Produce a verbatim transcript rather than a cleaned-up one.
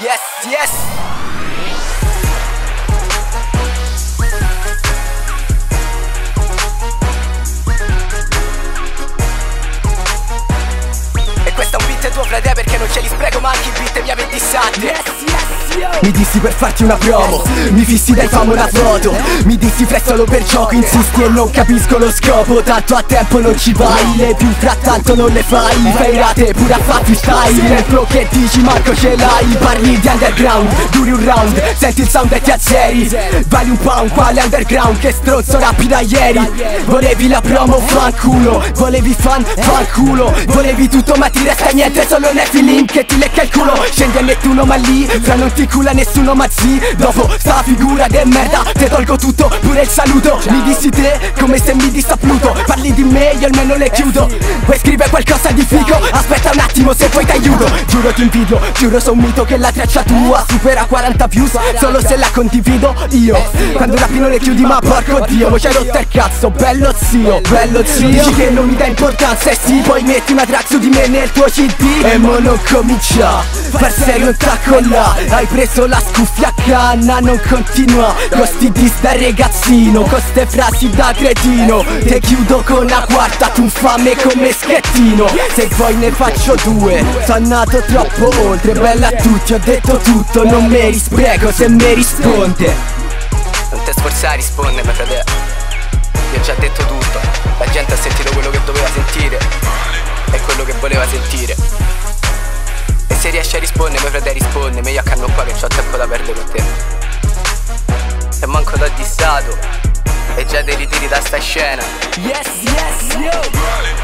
Yes, yes. E questo è un beat tuo frate perché non ce li spreco ma anche i beat mi avete dissati. Yes, yes, yo. Mi dissi per farti una promo, mi fissi dai famo una foto. Mi dissi fai solo per gioco, insisti e non capisco lo scopo. Tanto a tempo non ci vai, le più frattanto non le fai. Fai rate pure a fatti style, nel flow che dici manco ce l'hai. Parli di underground, duri un round, senti il sound e ti azzeri. Vali un pound, quale underground, che stronzo rappi da ieri. Volevi la promo, fanculo, volevi fan, fanculo. Volevi tutto ma ti resta niente, solo un Nephilim che ti lecca il culo. Scendi a Nettuno ma lì, fra non ti cula nessuno ma zi. Dopo sta figura de merda, te tolgo tutto, pure il saluto. Mi dissi te, come se mi dissa Pluto. Parli di me, io almeno le chiudo. Vuoi scrivere qualcosa di figo? Aspetta un attimo se poi t'aiuto. Giuro ti invidio, giuro so un mito che la traccia tua supera quaranta views, solo se la condivido io. Quando rappi non le chiudi ma porco dio, mo c'hai rotto il cazzo, bello zio, bello zio. Dici che non mi dà importanza e sì, poi metti una track su di me nel tuo C D. E mo non comincia, far serio un tacco là. Hai preso la scuffia a canna, non continua. Costi di sta ragazzino, con ste frasi da cretino. Te chiudo con la quarta, tu infame come schettino. Se vuoi ne faccio due, sono nato troppo oltre. Bella a tutti, ho detto tutto, non mi rispreco se mi risponde. Non te sforzare a rispondere frate, io ho già detto tutto. La gente ha sentito quello che doveva sentire e quello che voleva sentire. E se riesci a rispondere, frate, risponde. Meglio accanto qua che c'ho tempo da perdere con te. Se manco t'ho dissato e già ti ritiri da sta scena. Yes, yes, yo.